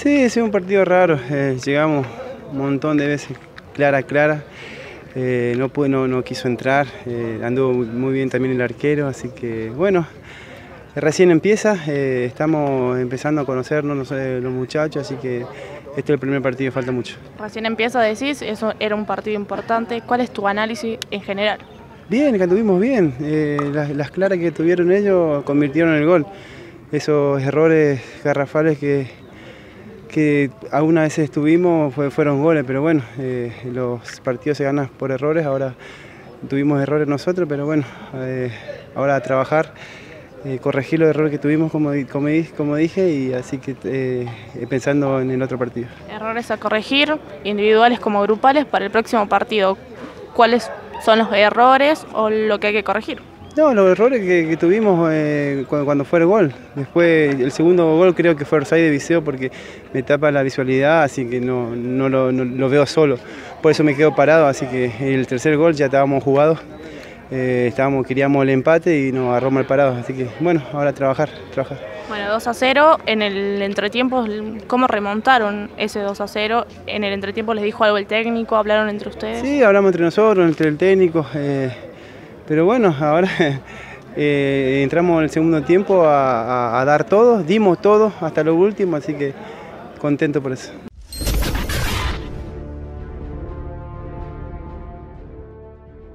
Sí, es un partido raro, llegamos un montón de veces clara, no quiso entrar, anduvo muy bien también el arquero, así que bueno, recién empieza, estamos empezando a conocernos los muchachos, así que este es el primer partido, falta mucho. Recién empieza, decís, eso era un partido importante. ¿Cuál es tu análisis en general? Bien, que anduvimos bien, las claras que tuvieron ellos convirtieron el gol. Esos errores garrafales que algunas veces tuvimos fueron goles, pero bueno, los partidos se ganan por errores, ahora tuvimos errores nosotros, pero bueno, ahora a trabajar, corregir los errores que tuvimos como dije, y así que pensando en el otro partido. Errores a corregir, individuales como grupales, para el próximo partido. ¿Cuáles son los errores o lo que hay que corregir? No, los errores que tuvimos cuando fue el gol. Después, el segundo gol creo que fue offside de Viseo porque me tapa la visualidad, así que no lo veo solo. Por eso me quedo parado, así que el tercer gol ya estábamos jugados. Queríamos el empate y nos agarró mal parados, así que bueno, ahora a trabajar. Bueno, 2-0, en el entretiempo, ¿cómo remontaron ese 2-0? ¿En el entretiempo les dijo algo el técnico? ¿Hablaron entre ustedes? Sí, hablamos entre nosotros, entre el técnico. Pero bueno, ahora entramos en el segundo tiempo a dar todo, dimos todo hasta lo último, así que contento por eso.